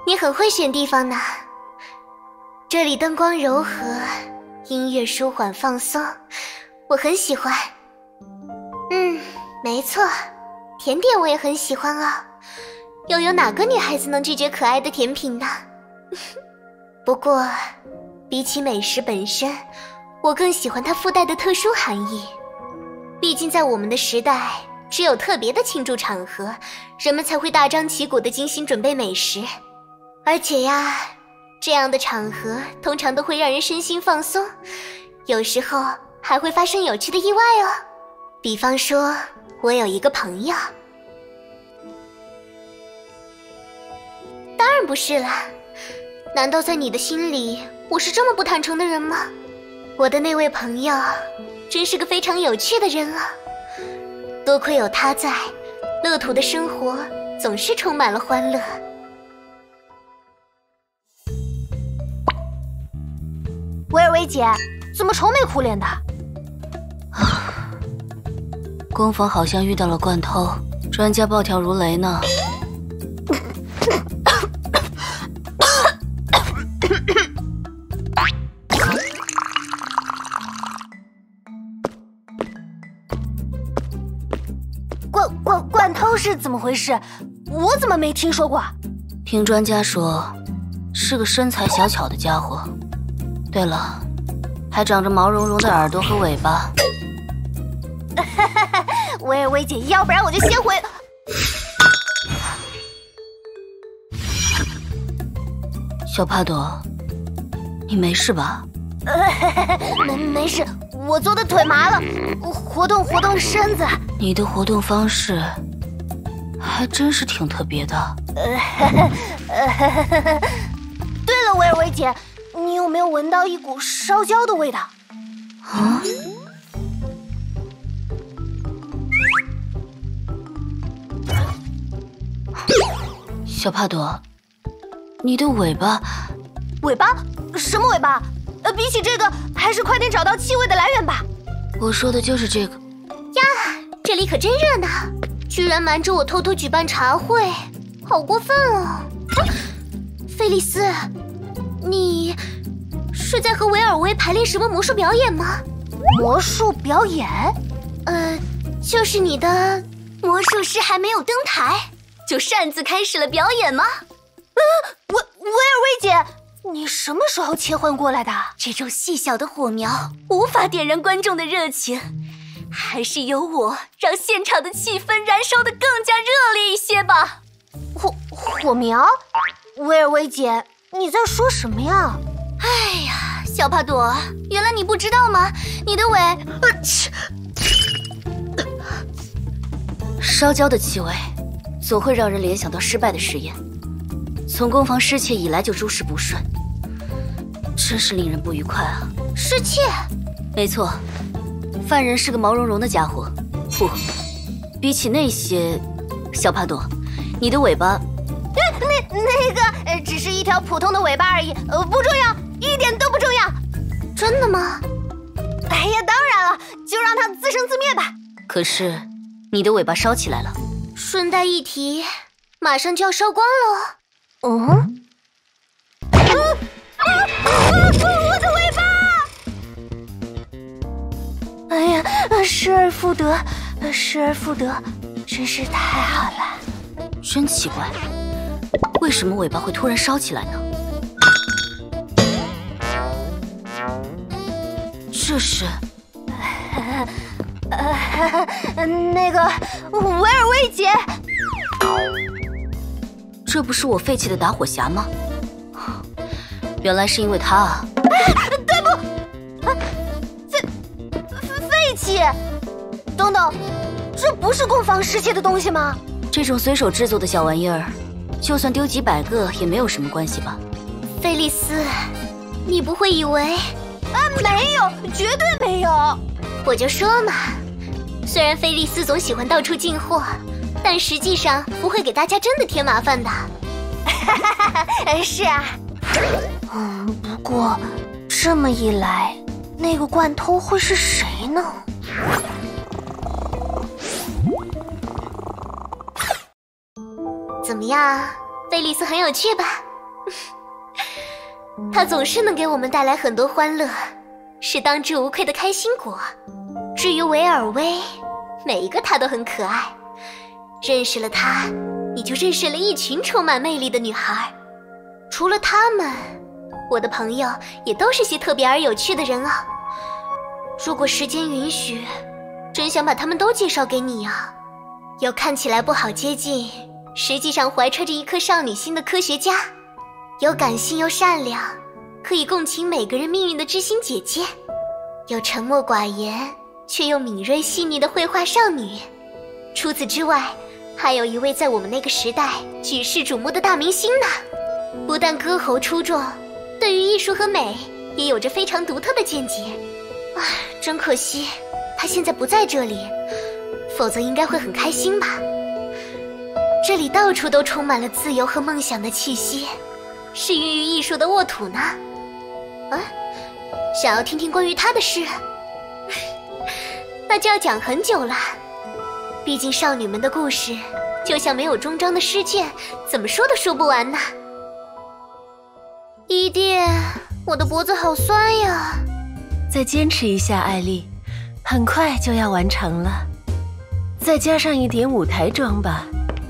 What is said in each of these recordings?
你很会选地方呢。这里灯光柔和，音乐舒缓放松，我很喜欢。没错，甜点我也很喜欢啊。又有哪个女孩子能拒绝可爱的甜品呢？不过，比起美食本身，我更喜欢它附带的特殊含义。毕竟在我们的时代，只有特别的庆祝场合，人们才会大张旗鼓地精心准备美食。而且呀，这样的场合通常都会让人身心放松，有时候还会发生有趣的意外哦。比方说，我有一个朋友。当然不是啦，难道在你的心里，我是这么不坦诚的人吗？我的那位朋友，真是个非常有趣的人啊。多亏有他在，乐土的生活总是充满了欢乐。 维尔薇姐，怎么愁眉苦脸的？ 工坊好像遇到了惯偷，专家暴跳如雷呢。 惯偷是怎么回事？我怎么没听说过？ 听专家说，是个身材小巧的家伙。对了，还长着毛茸茸的耳朵和尾巴。 维尔薇姐，要不然我就先回。 小帕朵，你没事吧？ 没事，我坐的腿麻了，活动活动身子。 你的活动方式还真是挺特别的。 对了，维尔薇姐，你有没有闻到一股烧焦的味道？ 啊？小帕朵，你的尾巴…… 尾巴？什么尾巴？比起这个，还是快点找到气味的来源吧。 我说的就是这个。 呀，这里可真热闹，居然瞒着我偷偷举办茶会，好过分哦！菲利斯，你是在和维尔薇排练什么魔术表演吗？ 魔术表演？ 就是你的魔术师还没有登台，就擅自开始了表演吗？ 维尔薇姐，你什么时候切换过来的？ 这种细小的火苗无法点燃观众的热情，还是由我让现场的气氛燃烧得更加热烈一些吧。 火苗？维尔薇姐，你在说什么呀？ 哎呀，小帕朵，原来你不知道吗？你的尾…… 烧焦的气味总会让人联想到失败的实验，从攻防失窃以来就诸事不顺，真是令人不愉快啊！ 失窃？ 没错，犯人是个毛茸茸的家伙。不，比起那些，小帕朵，你的尾巴…… 那个，只是一条普通的尾巴而已，不重要，一点都不重要。 真的吗？ 哎呀，当然了，就让它自生自灭吧。 可是，你的尾巴烧起来了。 顺带一提，马上就要烧光了。 我的尾巴！哎呀，失而复得，失而复得，真是太好了。 真奇怪，为什么尾巴会突然烧起来呢？这是…… 那个维尔薇姐， 这不是我废弃的打火匣吗？原来是因为它啊！ 对不，废弃？等等，这不是攻防失窃的东西吗？ 这种随手制作的小玩意儿，就算丢几百个也没有什么关系吧？ 菲利斯，你不会以为…… 没有，绝对没有。 我就说嘛，虽然菲利斯总喜欢到处进货，但实际上不会给大家真的添麻烦的。 是啊。不过这么一来，那个惯偷会是谁呢？ 怎么样，菲利斯很有趣吧？ 他总是能给我们带来很多欢乐，是当之无愧的开心果。至于维尔薇，每一个他都很可爱。认识了他，你就认识了一群充满魅力的女孩。除了他们，我的朋友也都是些特别而有趣的人啊。如果时间允许，真想把他们都介绍给你啊。有看起来不好接近，实际上怀揣着一颗少女心的科学家，有感性又善良，可以共情每个人命运的知心姐姐，有沉默寡言却又敏锐细腻的绘画少女。除此之外，还有一位在我们那个时代举世瞩目的大明星呢。不但歌喉出众，对于艺术和美也有着非常独特的见解。唉，真可惜，他现在不在这里，否则应该会很开心吧。这里到处都充满了自由和梦想的气息，是孕育艺术的沃土呢。想要听听关于他的事，那就要讲很久了。毕竟少女们的故事就像没有终章的诗卷，怎么说都说不完呢。伊甸，我的脖子好酸呀。 再坚持一下，艾丽，很快就要完成了。再加上一点舞台妆吧。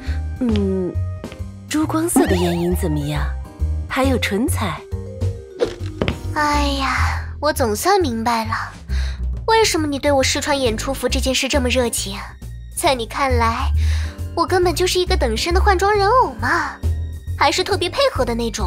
珠光色的眼影怎么样？还有唇彩。 哎呀，我总算明白了，为什么你对我试穿演出服这件事这么热情。在你看来，我根本就是一个等身的换装人偶嘛，还是特别配合的那种。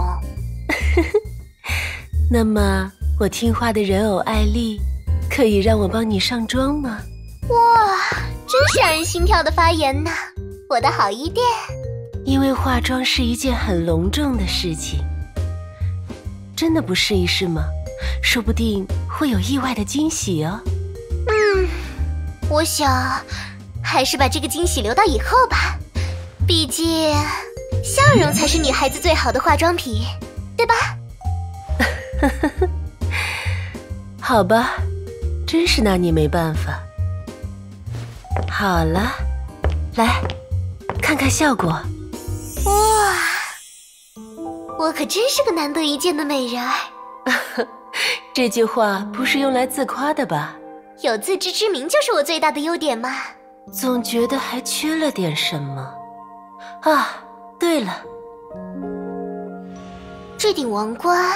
那么我听话的人偶艾丽，可以让我帮你上妆吗？ 哇，真是让人心跳的发言呢，我的好伊甸。 因为化妆是一件很隆重的事情，真的不试一试吗？说不定会有意外的惊喜哦。 我想还是把这个惊喜留到以后吧，毕竟笑容才是女孩子最好的化妆品，对吧？ 好吧，真是拿你没办法。好了，来看看效果。 哇，我可真是个难得一见的美人儿。 这句话不是用来自夸的吧？ 有自知之明就是我最大的优点嘛。 总觉得还缺了点什么啊。对了， 这顶王冠。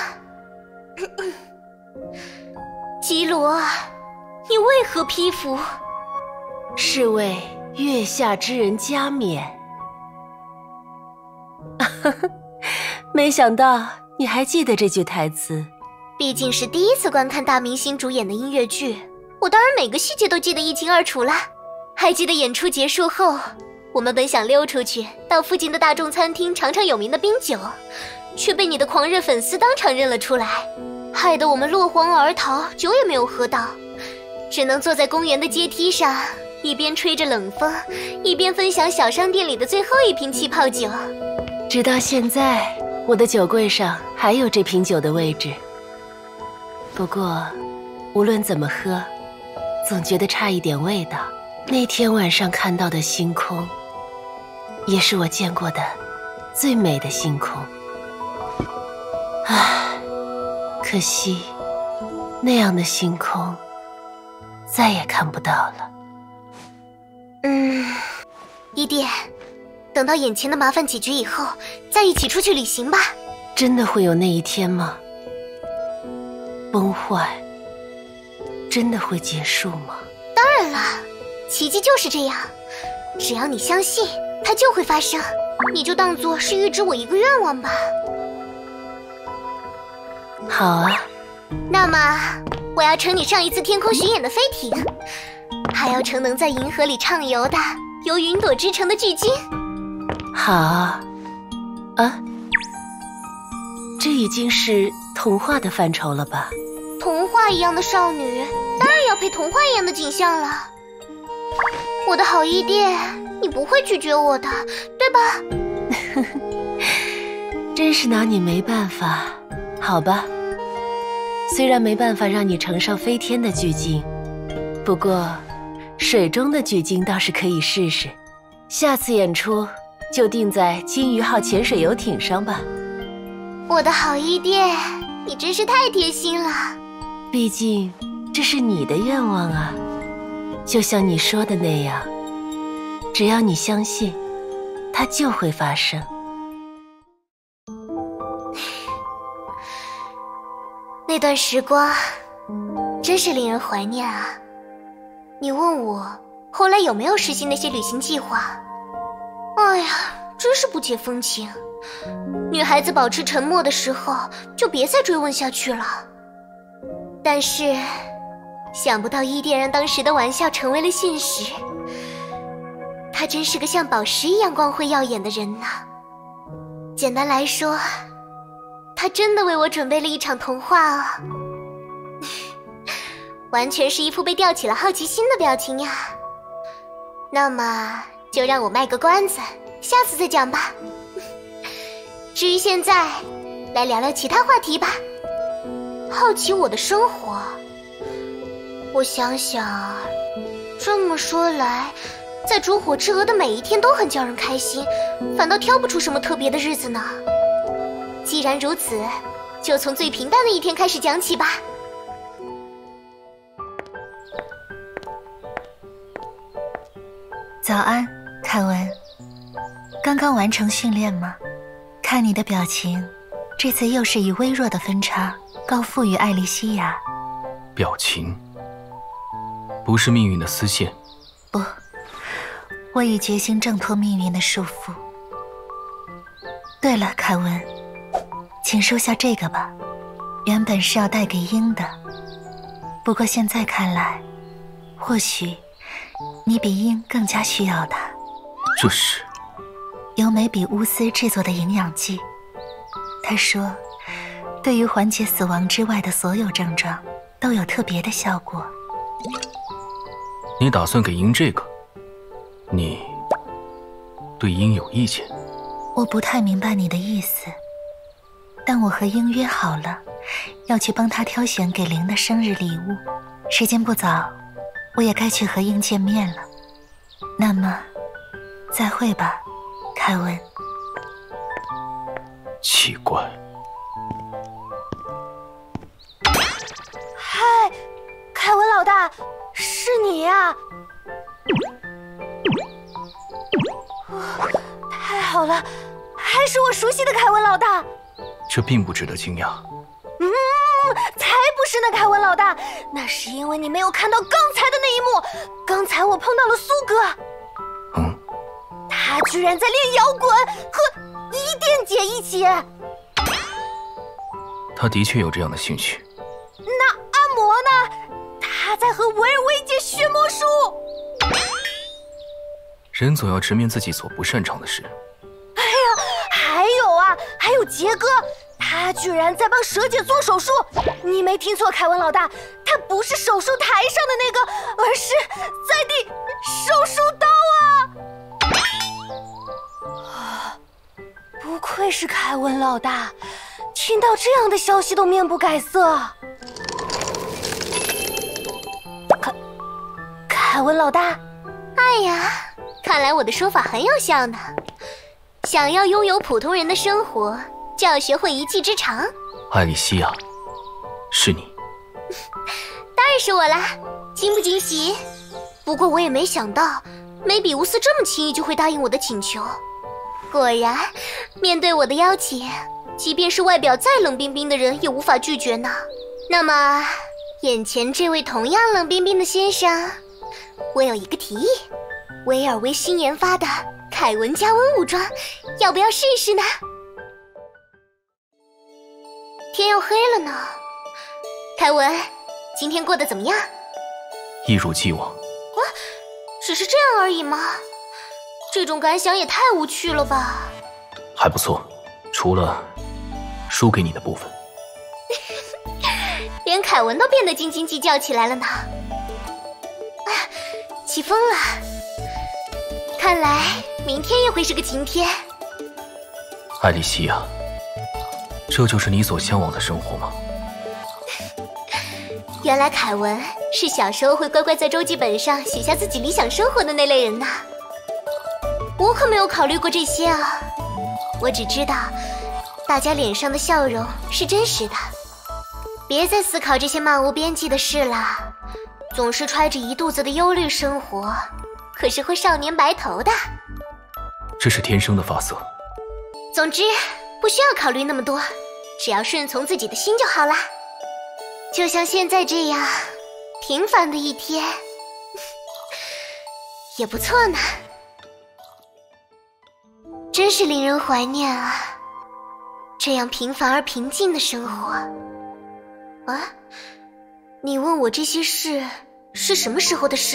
吉罗，你为何披服？ 是为月下之人加冕。没想到你还记得这句台词。 毕竟是第一次观看大明星主演的音乐剧，我当然每个细节都记得一清二楚啦。还记得演出结束后，我们本想溜出去到附近的大众餐厅尝尝有名的冰酒，却被你的狂热粉丝当场认了出来，害得我们落荒而逃，酒也没有喝到，只能坐在公园的阶梯上，一边吹着冷风，一边分享小商店里的最后一瓶气泡酒。 直到现在，我的酒柜上还有这瓶酒的位置。不过，无论怎么喝，总觉得差一点味道。那天晚上看到的星空，也是我见过的最美的星空。唉，可惜那样的星空再也看不到了。 伊甸，等到眼前的麻烦解决以后，再一起出去旅行吧。 真的会有那一天吗？崩坏真的会结束吗？ 当然了，奇迹就是这样，只要你相信，它就会发生。你就当作是预支我一个愿望吧。 好啊。 那么，我要乘你上一次天空巡演的飞艇，还要乘能在银河里畅游的由云朵织成的巨鲸。 好啊。这已经是童话的范畴了吧？ 童话一样的少女，当然要配童话一样的景象了。我的好伊甸，你不会拒绝我的，对吧？ 真是拿你没办法。好吧，虽然没办法让你乘上飞天的巨鲸，不过水中的巨鲸倒是可以试试。下次演出就定在金鱼号潜水游艇上吧。 我的好伊甸，你真是太贴心了。 毕竟这是你的愿望啊，就像你说的那样，只要你相信，它就会发生。 那段时光真是令人怀念啊。你问我后来有没有实行那些旅行计划？哎呀，真是不解风情。女孩子保持沉默的时候，就别再追问下去了。但是想不到伊甸让当时的玩笑成为了现实。他真是个像宝石一样光辉耀眼的人呢。简单来说，他真的为我准备了一场童话啊。完全是一副被吊起了好奇心的表情呀。那么就让我卖个关子，下次再讲吧。至于现在，来聊聊其他话题吧。好奇我的生活，我想想，这么说来，在烛火之鹅的每一天都很叫人开心，反倒挑不出什么特别的日子呢。既然如此，就从最平淡的一天开始讲起吧。 早安，凯文。刚刚完成训练吗？看你的表情，这次又是以微弱的分差高负于艾莉西亚。 表情不是命运的丝线。 不，我已决心挣脱命运的束缚。对了，凯文，请收下这个吧，原本是要带给鹰的，不过现在看来，或许你比鹰更加需要它。 这是由梅比乌斯制作的营养剂，他说对于缓解死亡之外的所有症状都有特别的效果。 你打算给鹰这个？你对鹰有意见？ 我不太明白你的意思，但我和鹰约好了，要去帮他挑选给灵的生日礼物。时间不早，我也该去和鹰见面了。那么，再会吧，凯文。 奇怪。 嗨，凯文老大，是你呀！太好了，还是我熟悉的凯文老大。 这并不值得惊讶。 才不是呢，凯文老大，那是因为你没有看到刚才的那一幕。刚才我碰到了苏哥，他居然在练摇滚，和伊甸姐一起。 他的确有这样的兴趣。 那阿嬷呢？他在和维尔维姐学魔术。 人总要直面自己所不擅长的事。 哎呀，还有啊，还有杰哥。他居然在帮蛇姐做手术！你没听错，凯文老大，他不是手术台上的那个，而是在地手术刀啊！不愧是凯文老大，听到这样的消息都面不改色。凯文老大， 哎呀，看来我的说法很有效呢。想要拥有普通人的生活，就要学会一技之长。 艾莉西亚，是你？ 当然是我啦，惊不惊喜？不过我也没想到，梅比乌斯这么轻易就会答应我的请求。果然，面对我的邀请，即便是外表再冷冰冰的人也无法拒绝呢。那么，眼前这位同样冷冰冰的先生，我有一个提议：维尔维新研发的凯文加温武装，要不要试试呢？天要黑了呢，凯文，今天过得怎么样？ 一如既往。 只是这样而已吗？这种感想也太无趣了吧。 还不错，除了输给你的部分。 连凯文都变得斤斤计较起来了呢。起风了，看来明天也会是个晴天。 艾莉西亚，这就是你所向往的生活吗？ 原来凯文是小时候会乖乖在周记本上写下自己理想生活的那类人呐。我可没有考虑过这些啊，我只知道大家脸上的笑容是真实的。别再思考这些漫无边际的事了，总是揣着一肚子的忧虑生活，可是会少年白头的。 这是天生的发色。 总之，不需要考虑那么多，只要顺从自己的心就好啦。就像现在这样，平凡的一天，也不错呢。真是令人怀念啊，这样平凡而平静的生活。啊，你问我这些事是什么时候的事？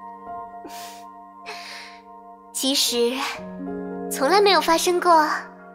其实，从来没有发生过。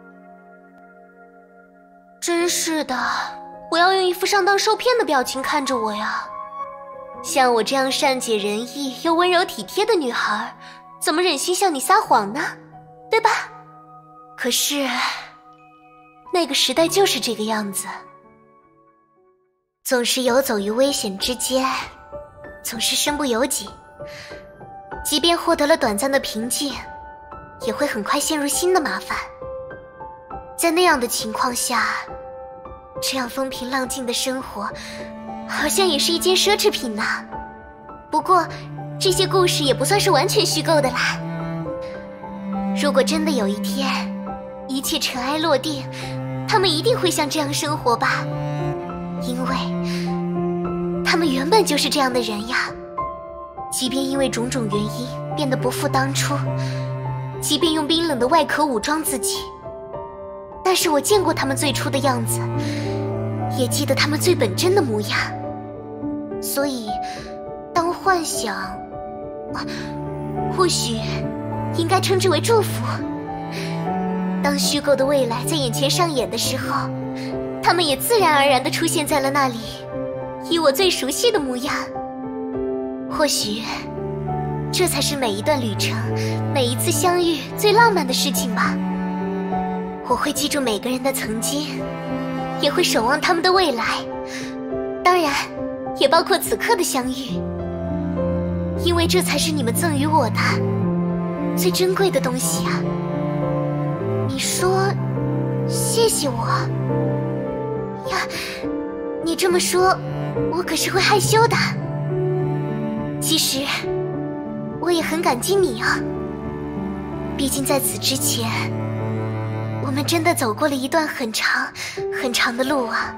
真是的，不要用一副上当受骗的表情看着我呀。像我这样善解人意又温柔体贴的女孩，怎么忍心向你撒谎呢？对吧？可是，那个时代就是这个样子。总是游走于危险之间，总是身不由己。即便获得了短暂的平静，也会很快陷入新的麻烦。在那样的情况下，这样风平浪静的生活，好像也是一件奢侈品呢。不过，这些故事也不算是完全虚构的啦。如果真的有一天，一切尘埃落定，他们一定会像这样生活吧。因为他们原本就是这样的人呀，即便因为种种原因变得不复当初，即便用冰冷的外壳武装自己，但是我见过他们最初的样子，也记得他们最本真的模样。所以当幻想，或许应该称之为祝福。当虚构的未来在眼前上演的时候，他们也自然而然地出现在了那里，以我最熟悉的模样。或许，这才是每一段旅程、每一次相遇最浪漫的事情吧。我会记住每个人的曾经，也会守望他们的未来，当然，也包括此刻的相遇，因为这才是你们赠予我的最珍贵的东西啊。你说，谢谢我。呀，你这么说，我可是会害羞的。其实，我也很感激你啊。毕竟在此之前，我们真的走过了一段很长、很长的路啊。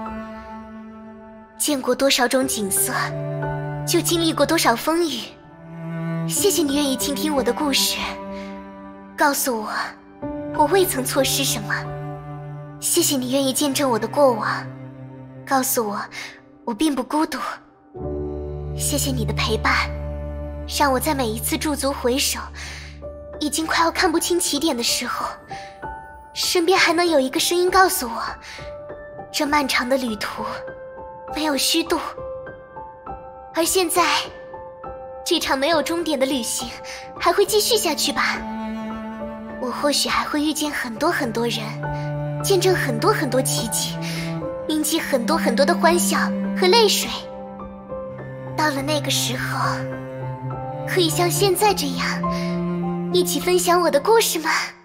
见过多少种景色，就经历过多少风雨。谢谢你愿意倾听我的故事，告诉我，我未曾错失什么。谢谢你愿意见证我的过往，告诉我，我并不孤独。谢谢你的陪伴，让我在每一次驻足回首，已经快要看不清起点的时候，身边还能有一个声音告诉我，这漫长的旅途没有虚度。而现在，这场没有终点的旅行还会继续下去吧。我或许还会遇见很多很多人，见证很多很多奇迹，铭记很多很多的欢笑和泪水。到了那个时候，可以像现在这样，一起分享我的故事吗？